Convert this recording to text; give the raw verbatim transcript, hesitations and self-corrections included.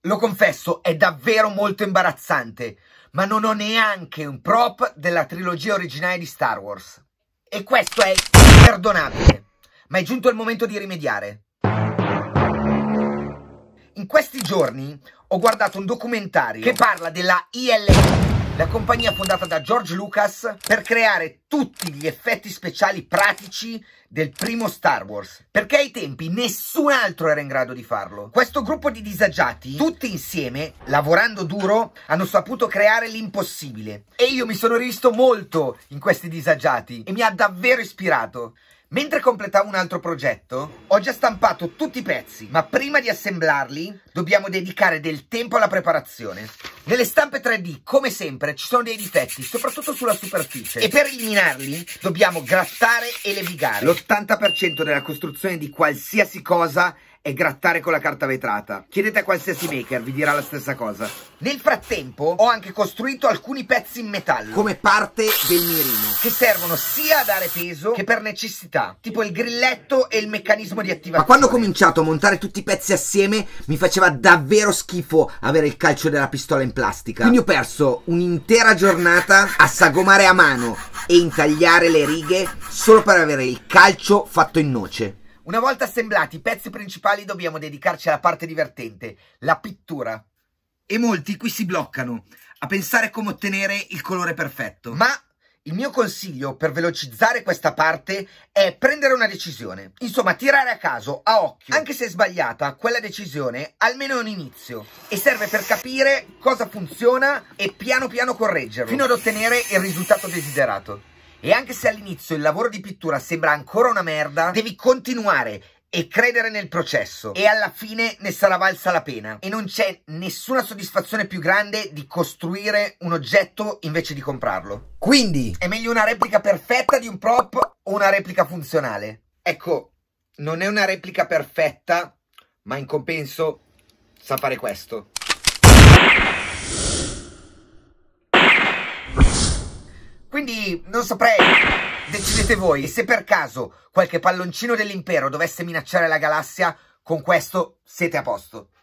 Lo confesso, è davvero molto imbarazzante, ma non ho neanche un prop della trilogia originale di Star Wars. E questo è imperdonabile, ma è giunto il momento di rimediare. In questi giorni ho guardato un documentario che parla della I L M, la compagnia fondata da George Lucas per creare tutti gli effetti speciali pratici del primo Star Wars, perché ai tempi nessun altro era in grado di farlo. Questo gruppo di disagiati, tutti insieme, lavorando duro, hanno saputo creare l'impossibile. E io mi sono rivisto molto in questi disagiati e mi ha davvero ispirato. Mentre completavo un altro progetto, ho già stampato tutti i pezzi, ma prima di assemblarli dobbiamo dedicare del tempo alla preparazione. Nelle stampe tre D, come sempre, ci sono dei difetti, soprattutto sulla superficie, e per eliminarli dobbiamo grattare e levigare. L'ottanta per cento della costruzione di qualsiasi cosa è grattare con la carta vetrata. Chiedete a qualsiasi maker, vi dirà la stessa cosa. Nel frattempo ho anche costruito alcuni pezzi in metallo come parte del mirino, che servono sia a dare peso che per necessità, tipo il grilletto e il meccanismo di attivazione. Ma quando ho cominciato a montare tutti i pezzi assieme mi faceva davvero schifo avere il calcio della pistola in plastica, quindi ho perso un'intera giornata a sagomare a mano e intagliare le righe solo per avere il calcio fatto in noce. Una volta assemblati i pezzi principali dobbiamo dedicarci alla parte divertente, la pittura. E molti qui si bloccano a pensare come ottenere il colore perfetto. Ma il mio consiglio per velocizzare questa parte è prendere una decisione. Insomma, tirare a caso, a occhio. Anche se è sbagliata, quella decisione almeno è un inizio e serve per capire cosa funziona e piano piano correggerlo, fino ad ottenere il risultato desiderato. E anche se all'inizio il lavoro di pittura sembra ancora una merda, devi continuare e credere nel processo. E alla fine ne sarà valsa la pena. E non c'è nessuna soddisfazione più grande di costruire un oggetto invece di comprarlo. Quindi, è meglio una replica perfetta di un prop o una replica funzionale? Ecco, non è una replica perfetta, ma in compenso sa fare questo. Quindi non saprei, decidete voi. E se per caso qualche palloncino dell'impero dovesse minacciare la galassia, con questo siete a posto.